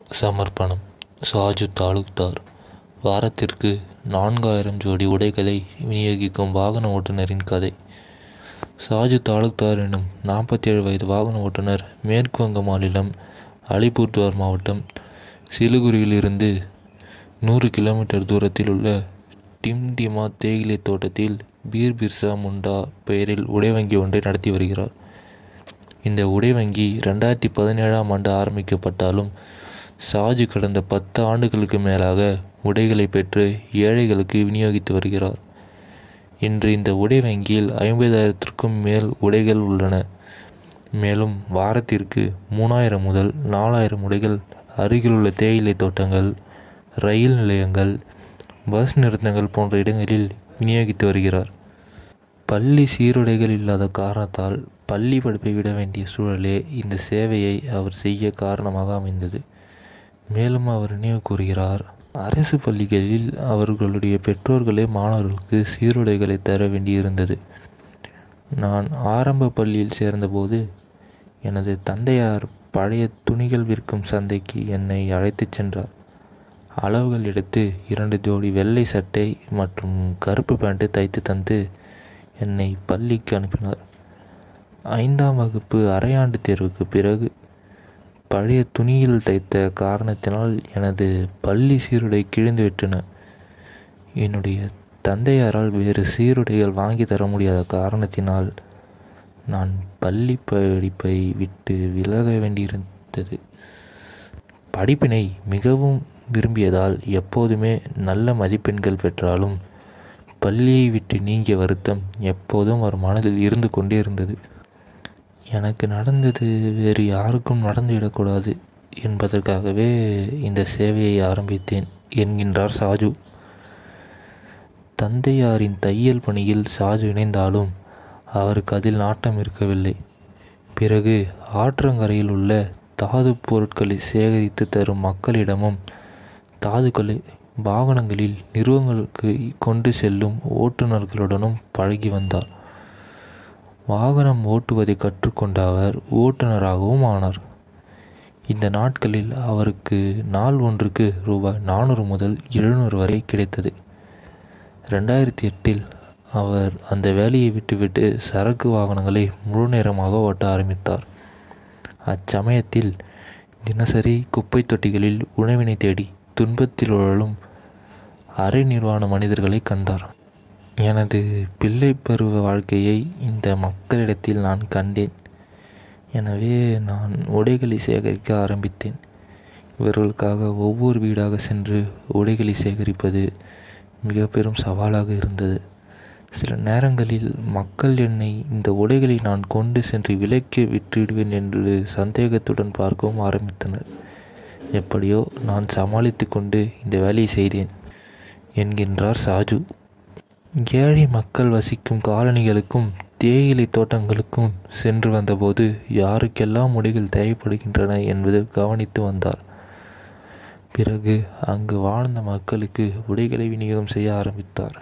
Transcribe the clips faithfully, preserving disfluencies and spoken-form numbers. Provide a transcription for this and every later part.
சமர்ப்பணம். சாஜு தாலுக்தார். வாரத்திற்கு நான்காயிரம் ஜோடி உடைகளை விநியோகிக்கும் வாகன ஓட்டுநரின் கதை. சாஜு தாலுக்தார் எனும் நாற்பத்தி ஏழு வயது வாகன ஓட்டுநர் மேற்கு வங்க மாநிலம் அலிபுர்துவார் மாவட்டம் சிலிகுரியிலிருந்து நூறு கிலோமீட்டர் தூரத்தில் உள்ள டிம்டிமா தேயிலை தோட்டத்தில் பீர் பிர்சா முண்டா பெயரில் உடை வங்கி ஒன்றை நடத்தி வருகிறார். இந்த உடை வங்கி ரெண்டாயிரத்தி பதினேழாம் ஆண்டு ஆரம்பிக்கப்பட்டாலும் சாஜு கடந்த பத்து ஆண்டுகளுக்கு மேலாக உடைகளை பெற்று ஏழைகளுக்கு விநியோகித்து வருகிறார். இன்று இந்த உடை வங்கியில் ஐம்பதாயிரத்திற்கும் மேல் உடைகள் உள்ளன. மேலும் வாரத்திற்கு மூணாயிரம் முதல் நாலாயிரம் உடைகள் அருகிலுள்ள தேயிலை தோட்டங்கள், ரயில் நிலையங்கள், பஸ் நிறுத்தங்கள் போன்ற இடங்களில் விநியோகித்து வருகிறார். பள்ளி சீருடைகள் இல்லாத காரணத்தால் பள்ளி படிப்பை விட வேண்டிய சூழலே இந்த சேவையை அவர் செய்ய காரணமாக அமைந்தது. மேலும் அவர் நினைவு கூறுகிறார், அரசு பள்ளிகளில் அவர்களுடைய பெற்றோர்களே மாணவர்களுக்கு சீருடைகளை தர வேண்டியிருந்தது. நான் ஆரம்ப பள்ளியில் சேர்ந்தபோது எனது தந்தையார் பழைய துணிகள் விற்கும் சந்தைக்கு என்னை அழைத்துச் சென்றார். அளவுகள் எடுத்து இரண்டு ஜோடி வெள்ளை சட்டை மற்றும் கருப்பு பேண்ட்டு தைத்து தந்து என்னை பள்ளிக்கு அனுப்பினார். ஐந்தாம் வகுப்பு அரையாண்டு தேர்வுக்கு பிறகு பழைய துணியில் தைத்த காரணத்தினால் எனது பள்ளி சீருடை கிழிந்துவிட்டன. என்னுடைய தந்தையாரால் வேறு சீருடைகள் வாங்கி தர முடியாத காரணத்தினால் நான் பள்ளி படிப்பை விட்டு விலக வேண்டியிருந்தது. படிப்பினை மிகவும் விரும்பியதால் எப்போதுமே நல்ல மதிப்பெண்கள் பெற்றாலும் பள்ளியை விட்டு நீங்கிய வருத்தம் எப்போதும் அவர் மனதில் இருந்து கொண்டே இருந்தது. எனக்கு நடந்தது வேறு யாருக்கும் நடந்துவிடக்கூடாது என்பதற்காகவே இந்த சேவையை ஆரம்பித்தேன் என்கின்றார் சாஜு. தந்தையாரின் தையல் பணியில் சாஜு இணைந்தாலும் அவருக்கு அதில் நாட்டம் இருக்கவில்லை. பிறகு ஆற்றங்கரையில் உள்ள தாது பொருட்களை சேகரித்து தரும் மக்களிடமும் தாதுக்களை வாகனங்களில் நிறுவனங்களுக்கு கொண்டு செல்லும் ஓட்டுநர்களுடனும் பழகி வந்தார். வாகனம் ஓட்டுவதை கற்றுக்கொண்ட அவர் ஓட்டுநராகவும் ஆனார். இந்த நாட்களில் அவருக்கு நாள் ஒன்றுக்கு ரூபாய் நானூறு முதல் எழுநூறு வரை கிடைத்தது. ரெண்டாயிரத்தி எட்டில் அவர் அந்த வேலையை விட்டுவிட்டு சரக்கு வாகனங்களை முழு நேரமாக ஓட்ட ஆரம்பித்தார். அச்சமயத்தில் தினசரி குப்பை தொட்டிகளில் உணவினை தேடி துன்பத்தில் உழலும் அரை நிர்வாண மனிதர்களை கண்டார். எனது பிள்ளை பருவ வாழ்க்கையை இந்த மக்களிடத்தில் நான் கண்டேன். எனவே நான் உடைகளை சேகரிக்க ஆரம்பித்தேன். இவர்களுக்காக ஒவ்வொரு வீடாக சென்று உடைகளை சேகரிப்பது மிக பெரும் சவாலாக இருந்தது. சில நேரங்களில் மக்கள் என்னை இந்த உடைகளை நான் கொண்டு சென்று விலைக்கு விற்றுவிடுவேன் என்று சந்தேகத்துடன் பார்க்கவும் ஆரம்பித்தனர். எப்படியோ நான் சமாளித்து கொண்டு இந்த வேலையை செய்தேன் என்கின்றார் சாஜு. ஏழை மக்கள் வசிக்கும் காலனிகளுக்கும் தேயிலை தோட்டங்களுக்கும் சென்று வந்தபோது யாருக்கெல்லாம் உடைகள் தேவைப்படுகின்றன என்பது கவனித்து வந்தார். பிறகு அங்கு வாழ்ந்த மக்களுக்கு உடைகளை விநியோகம் செய்ய ஆரம்பித்தார்.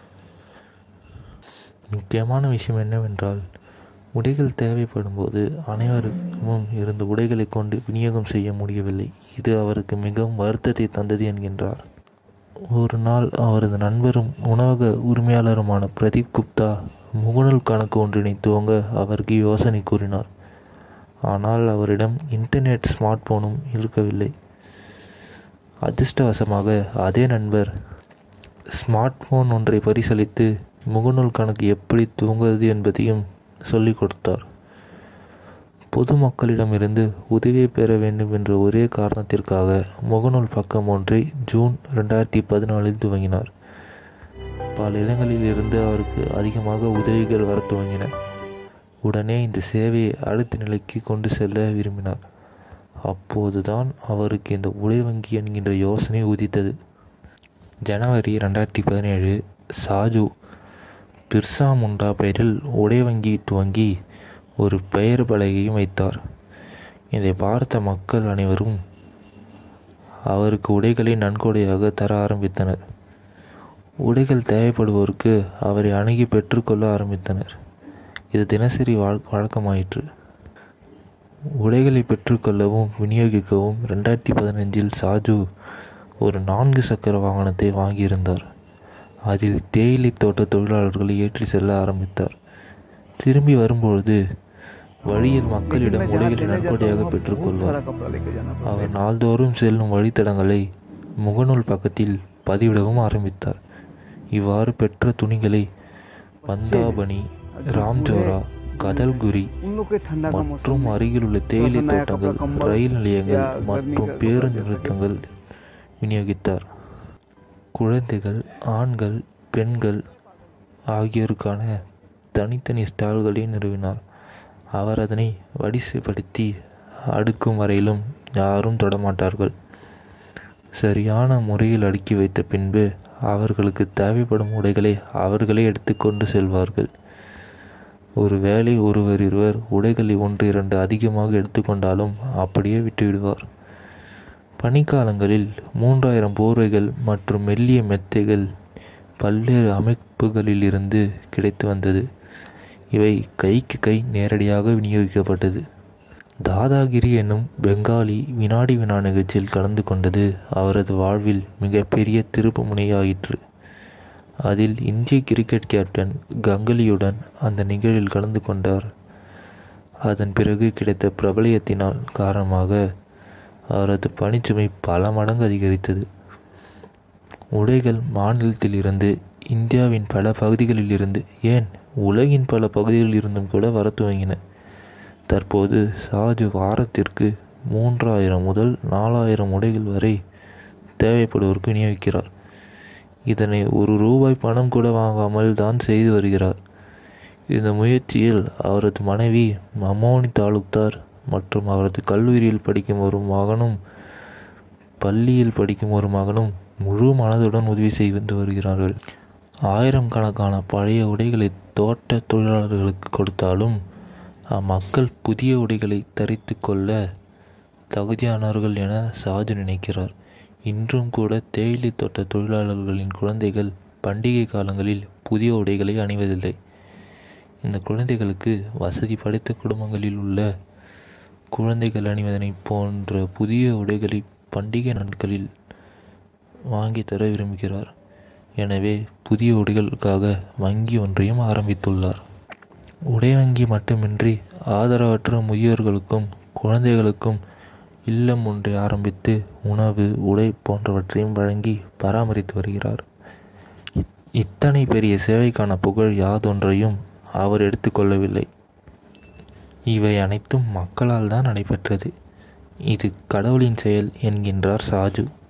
முக்கியமான விஷயம் என்னவென்றால், உடைகள் தேவைப்படும் போது அனைவருக்கும் இருந்த உடைகளை கொண்டு விநியோகம் செய்ய முடியவில்லை. இது அவருக்கு மிகவும் வருத்தத்தை தந்தது என்கின்றார். ஒரு நாள் அவரது நண்பரும் உணவக உரிமையாளருமான பிரதீப் குப்தா முகநூல் கணக்கு ஒன்றினை துவங்க அவருக்கு யோசனை கூறினார். ஆனால் அவரிடம் இன்டர்நெட் ஸ்மார்ட் போனும் இருக்கவில்லை. அதிர்ஷ்டவசமாக அதே நண்பர் ஸ்மார்ட் போன் ஒன்றை பரிசளித்து முகநூல் கணக்கு எப்படி துவங்குவது என்பதையும் சொல்லிக் கொடுத்தார். பொதுமக்களிடமிருந்து உதவியை பெற வேண்டும் என்ற ஒரே காரணத்திற்காக முகநூல் பக்கம் ஒன்றை ஜூன் ரெண்டாயிரத்தி பதினாலில் துவங்கினார். பல இடங்களில் இருந்து அவருக்கு அதிகமாக உதவிகள் வர துவங்கின. உடனே இந்த சேவையை அடுத்த நிலைக்கு கொண்டு செல்ல விரும்பினார். அப்போதுதான் அவருக்கு இந்த உடை வங்கி என்கின்ற யோசனை உதித்தது. ஜனவரி ரெண்டாயிரத்தி பதினேழு சாஜு பிர்சா முண்டா பெயரில் உடை வங்கி துவங்கி ஒரு பெயர் பலகையும் வைத்தார். இதை பார்த்த மக்கள் அனைவரும் அவருக்கு உடைகளை நன்கொடையாக தர ஆரம்பித்தனர். உடைகள் தேவைப்படுவோருக்கு அவரை அணுகி பெற்றுக்கொள்ள ஆரம்பித்தனர். இது தினசரி வாழ் வழக்கமாயிற்று. உடைகளை பெற்றுக்கொள்ளவும் விநியோகிக்கவும் ரெண்டாயிரத்தி பதினஞ்சில் சாஜு ஒரு நான்கு சக்கர வாகனத்தை வாங்கியிருந்தார். அதில் தேயிலை தோட்ட தொழிலாளர்களை ஏற்றி செல்ல ஆரம்பித்தார். திரும்பி வரும்பொழுது வழியில் மக்களிடம் உடைகளை நன்கொடையாக பெற்றுக்கொள்வார். அவர் நாள்தோறும் செல்லும் வழித்தடங்களை முகநூல் பக்கத்தில் பதிவிடவும் ஆரம்பித்தார். இவ்வாறு பெற்ற துணிகளை பந்தாபனி, ராம்ஜோரா, கதல்குரி மற்றும் அருகிலுள்ள தேயிலை தோட்டங்கள், ரயில் நிலையங்கள் மற்றும் பேருந்து நிறுத்தங்கள் விநியோகித்தார். குழந்தைகள், ஆண்கள், பெண்கள் ஆகியோருக்கான தனித்தனி ஸ்டால்களை நிறுவினார். அவர் அதனை வரிசைப்படுத்தி அடுக்கும் வரையிலும் யாரும் தொடமாட்டார்கள். சரியான முறையில் அடுக்கி வைத்த பின்பு அவர்களுக்கு தேவைப்படும் உடைகளை அவர்களே எடுத்துக்கொண்டு செல்வார்கள். ஒரு வேளை ஒருவர் இருவர் உடைகளை ஒன்று இரண்டு அதிகமாக எடுத்துக்கொண்டாலும் அப்படியே விட்டுவிடுவார். பனிக்காலங்களில் மூன்றாயிரம் போர்வைகள் மற்றும் மெல்லிய மெத்தைகள் பல்வேறு அமைப்புகளிலிருந்து கிடைத்து வந்தது. இவை கைக்கு கை நேரடியாக விநியோகிக்கப்பட்டது. தாதாகிரி என்னும் பெங்காலி வினாடி வினா நிகழ்ச்சியில் கலந்து கொண்டது அவரது வாழ்வில் மிகப்பெரிய திருப்பு முனையாயிற்று. அதில் இந்திய கிரிக்கெட் கேப்டன் கங்குலியுடன் அந்த நிகழ்வில் கலந்து கொண்டார். அதன் பிறகு கிடைத்த பிரபலியத்தினால் காரணமாக அவரது பணிச்சுமை பல மடங்கு அதிகரித்தது. உடைகள் மாநிலத்திலிருந்து, இந்தியாவின் பல பகுதிகளில் இருந்து, ஏன் உலகின் பல பகுதிகளில் இருந்தும் கூட வர துவங்கின. தற்போது சாஜு வாரத்திற்கு மூன்றாயிரம் முதல் நாலாயிரம் உடைகள் வரை தேவைப்படுவோருக்கு விநியோகிக்கிறார். இதனை ஒரு ரூபாய் பணம் கூட வாங்காமல் தான் செய்து வருகிறார். இந்த முயற்சியில் அவரது மனைவி மமோனி தாலுக்தார் மற்றும் அவரது கல்லூரியில் படிக்கும் ஒரு மகனும் பள்ளியில் படிக்கும் ஒரு மகனும் முழு மனதுடன் உதவி செய்து வருகிறார்கள். ஆயிரம் கணக்கான பழைய உடைகளை தோட்ட தொழிலாளர்களுக்கு கொடுத்தாலும் அம்மக்கள் புதிய உடைகளை தரித்து கொள்ள தகுதியானவர்கள் என சாஜு நினைக்கிறார். இன்றும் கூட தேயிலை தோட்ட தொழிலாளர்களின் குழந்தைகள் பண்டிகை காலங்களில் புதிய உடைகளை அணிவதில்லை. இந்த குழந்தைகளுக்கு வசதி படைத்த குடும்பங்களில் உள்ள குழந்தைகள் அணிவதனை போன்ற புதிய உடைகளை பண்டிகை நாட்களில் வாங்கி தர விரும்புகிறார். எனவே புதிய உடைகளுக்காக வங்கி ஒன்றையும் ஆரம்பித்துள்ளார். உடை வங்கி மட்டுமின்றி ஆதரவற்ற முதியோர்களுக்கும் குழந்தைகளுக்கும் இல்லம் ஒன்றை ஆரம்பித்து உணவு, உடை போன்றவற்றையும் வழங்கி பராமரித்து வருகிறார். இத்தனை பெரிய சேவைக்கான புகழ் யாதொன்றையும் அவர் எடுத்துக்கொள்ளவில்லை. இவை அனைத்தும் மக்களால் தான் நடைபெற்றது. இது கடவுளின் செயல் என்கின்றார் சாஜு.